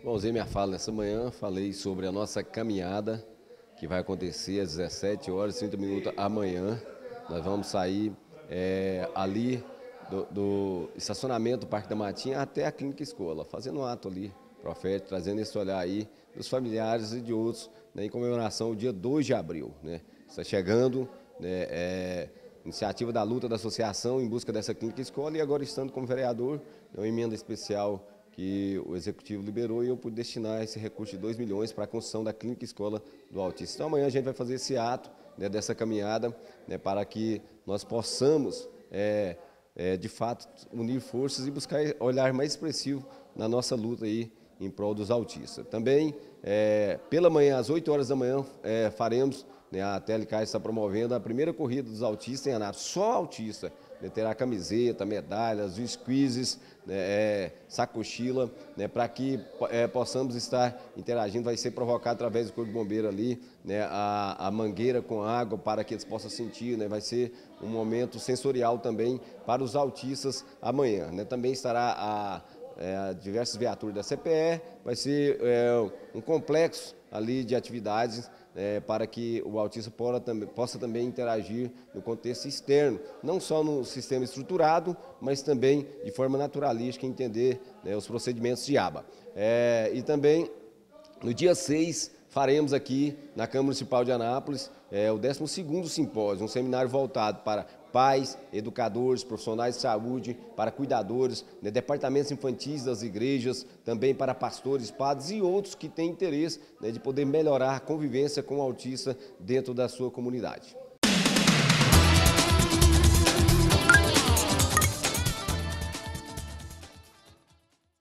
Bom, usei minha fala nessa manhã, falei sobre a nossa caminhada, que vai acontecer às 17 horas e 30 minutos amanhã. Nós vamos sair ali do estacionamento do Parque da Matinha até a Clínica Escola, fazendo um ato ali profético, trazendo esse olhar aí dos familiares e de outros, né, em comemoração ao dia 2 de abril. Né? Está chegando, né, iniciativa da luta da associação em busca dessa Clínica Escola e agora estando como vereador, uma emenda especial que o Executivo liberou e eu pude destinar esse recurso de 2 milhões para a construção da Clínica Escola do Autista. Então amanhã a gente vai fazer esse ato, né, dessa caminhada, né, para que nós possamos, de fato, unir forças e buscar olhar mais expressivo na nossa luta aí em prol dos autistas. Também, pela manhã, às 8 horas da manhã, faremos, né, a TLK está promovendo a primeira corrida dos autistas em Anápolis, só autista. Terá camiseta, medalhas, os quizzes, né, sacochila, né, para que possamos estar interagindo. Vai ser provocado através do Corpo de Bombeiro ali, né, a mangueira com água para que eles possam sentir, né, vai ser um momento sensorial também para os autistas amanhã. Né. Também estará diversas viaturas da CPE, vai ser um complexo ali de atividades para que o autista possa também interagir no contexto externo, não só no sistema estruturado, mas também de forma naturalística, entender, né, os procedimentos de aba. E também, no dia 6, faremos aqui na Câmara Municipal de Anápolis o 12º simpósio, um seminário voltado para pais, educadores, profissionais de saúde, para cuidadores, né, departamentos infantis das igrejas, também para pastores, padres e outros que têm interesse, né, de poder melhorar a convivência com o autista dentro da sua comunidade.